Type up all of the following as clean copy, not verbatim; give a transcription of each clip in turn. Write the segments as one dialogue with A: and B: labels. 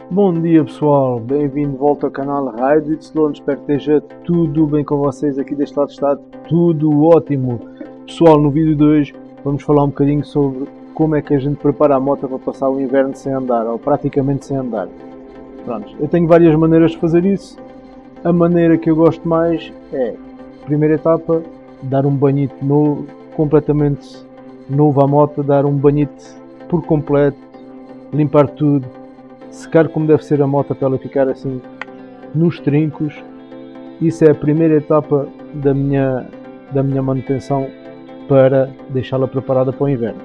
A: Bom dia pessoal, bem-vindo de volta ao canal Raio de Y, espero que esteja tudo bem com vocês, aqui deste lado está tudo ótimo. Pessoal, no vídeo de hoje vamos falar um bocadinho sobre como é que a gente prepara a moto para passar o inverno sem andar, ou praticamente sem andar. Pronto, eu tenho várias maneiras de fazer isso, a maneira que eu gosto mais é, primeira etapa, dar um banhito novo, completamente novo à moto, dar um banhito por completo, limpar tudo, secar como deve ser a moto para ela ficar assim nos trincos. Isso é a primeira etapa da minha manutenção para deixá-la preparada para o inverno.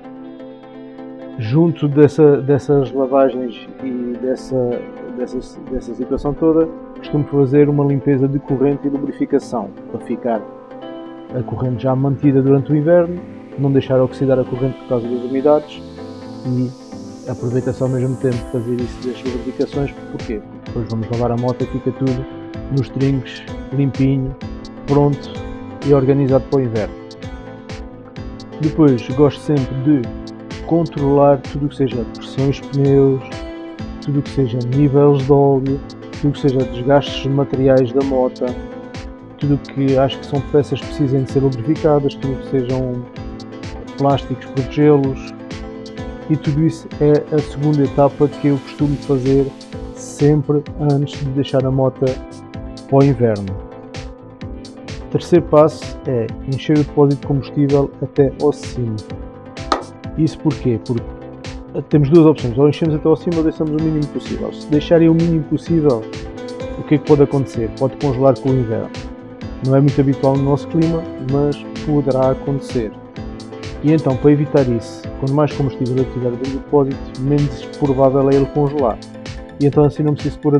A: Junto dessas lavagens e dessa situação toda, costumo fazer uma limpeza de corrente e lubrificação para ficar a corrente já mantida durante o inverno, não deixar oxidar a corrente por causa das umidades e aproveita-se ao mesmo tempo fazer isso das lubrificações. Porquê? Porque depois vamos lavar a moto e fica tudo nos trincos, limpinho, pronto e organizado para o inverno. Depois gosto sempre de controlar tudo o que seja pressões de pneus, tudo o que seja níveis de óleo, tudo o que seja desgastes de materiais da moto, tudo o que acho que são peças que precisem de ser lubrificadas, tudo o que sejam plásticos, protegê-los. E tudo isso é a segunda etapa que eu costumo fazer sempre antes de deixar a moto para o inverno. O terceiro passo é encher o depósito de combustível até ao cimo. Isso porquê? Porque temos duas opções, ou enchemos até ao cimo ou deixamos o mínimo possível. Se deixarem o mínimo possível, o que é que pode acontecer? Pode congelar com o inverno. Não é muito habitual no nosso clima, mas poderá acontecer. E então, para evitar isso, quanto mais combustível eu tiver dentro do depósito, menos provável é ele congelar. E então assim não preciso pôr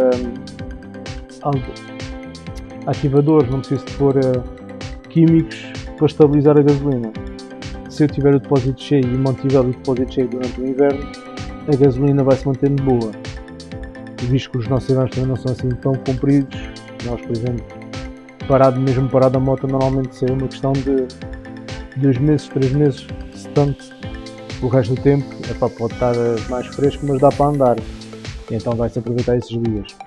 A: ativadores, não preciso pôr químicos para estabilizar a gasolina. Se eu tiver o depósito cheio e mantiver o depósito cheio durante o inverno, a gasolina vai se mantendo boa. E visto que os nossos invernos também não são assim tão compridos, nós, por exemplo, mesmo parado a moto, normalmente seria uma questão de 2 meses, 3 meses, se tanto. O resto do tempo pode estar mais fresco, mas dá para andar, e então vai-se aproveitar esses dias.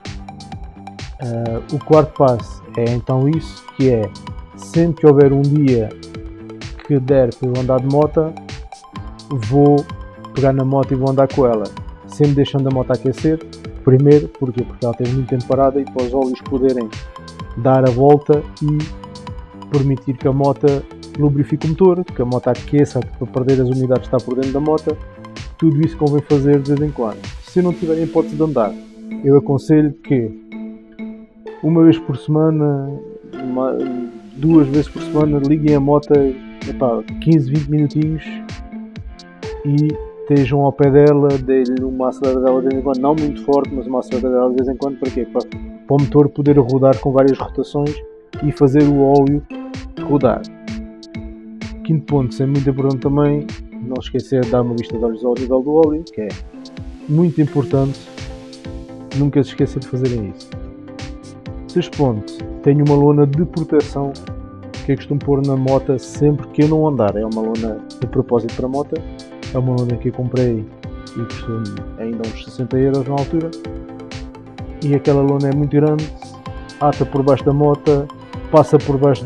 A: O quarto passo é então isso, que é sempre que houver um dia que der para eu andar de moto, vou pegar na moto e vou andar com ela, sempre deixando a moto aquecer. Primeiro, porque ela teve muito tempo parada e para os óleos poderem dar a volta e permitir que a moto lubrifique o motor, que a moto aqueça para perder as umidades que está por dentro da moto. Tudo isso convém fazer de vez em quando. Se não tiverem hipótese de andar, eu aconselho que uma vez por semana, 2 vezes por semana, liguem a moto 15, 20 minutinhos e estejam ao pé dela, deem-lhe uma aceleradela de vez em quando, não muito forte, mas uma aceleradela de vez em quando. Para quê? Para o motor poder rodar com várias rotações e fazer o óleo rodar. Quinto ponto, isso é muito importante também, não esquecer de dar uma vista de olhos ao nível do óleo, que é muito importante, nunca se esquecer de fazerem isso. Sexto ponto, tenho uma lona de proteção que eu costumo pôr na moto sempre que eu não andar. É uma lona de propósito para a moto, é uma lona que eu comprei e custou ainda uns 60€ na altura, e aquela lona é muito grande, ata por baixo da moto, passa por baixo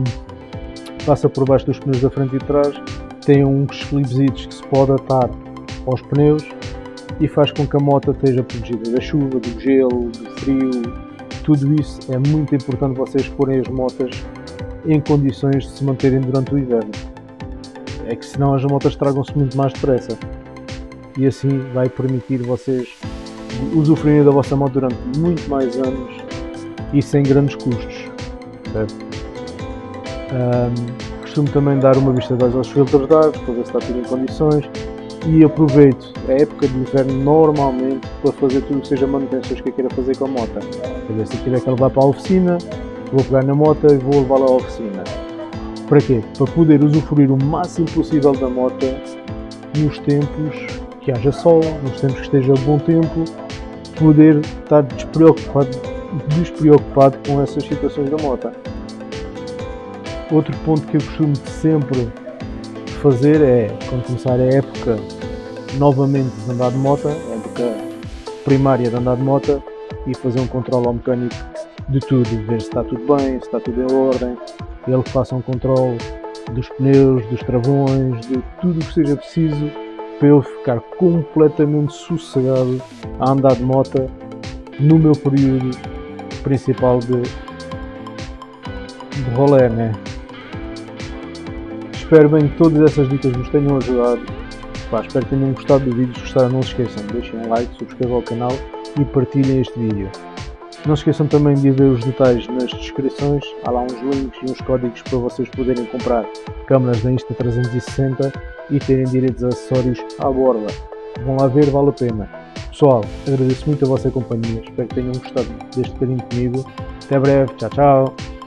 A: dos pneus da frente e de trás, tem uns clipesitos que se pode atar aos pneus e faz com que a moto esteja protegida da chuva, do gelo, do frio. Tudo isso é muito importante, vocês porem as motas em condições de se manterem durante o inverno. É que senão as motas estragam-se muito mais depressa e assim vai permitir vocês usufruírem da vossa moto durante muito mais anos e sem grandes custos, certo? Costumo também dar uma vista de olhos aos filtros de ar para ver se está tudo em condições e aproveito a época de inverno normalmente para fazer tudo o que seja manutenções que eu queira fazer com a moto. Quer dizer, se eu tiver que levar para a oficina, vou pegar na moto e vou levá-la à oficina. Para quê? Para poder usufruir o máximo possível da moto nos tempos que haja sol, nos tempos que esteja bom tempo, poder estar despreocupado com essas situações da moto. Outro ponto que eu costumo sempre fazer é, quando começar a época novamente de andar de moto, a época primária de andar de moto e fazer um controle ao mecânico de tudo, ver se está tudo bem, se está tudo em ordem, ele faça um controle dos pneus, dos travões, de tudo o que seja preciso para eu ficar completamente sossegado a andar de moto no meu período principal de rolê, né? Espero bem que todas essas dicas vos tenham ajudado. Pá, espero que tenham gostado do vídeo. Se gostaram, não se esqueçam, deixem um like, subscrevam o canal e partilhem este vídeo. Não se esqueçam também de ver os detalhes nas descrições, há lá uns links e uns códigos para vocês poderem comprar câmaras da Insta360 e terem direitos a acessórios à borda. Vão lá ver, vale a pena. Pessoal, agradeço muito a vossa companhia, espero que tenham gostado deste bocadinho comigo. Até breve, tchau tchau!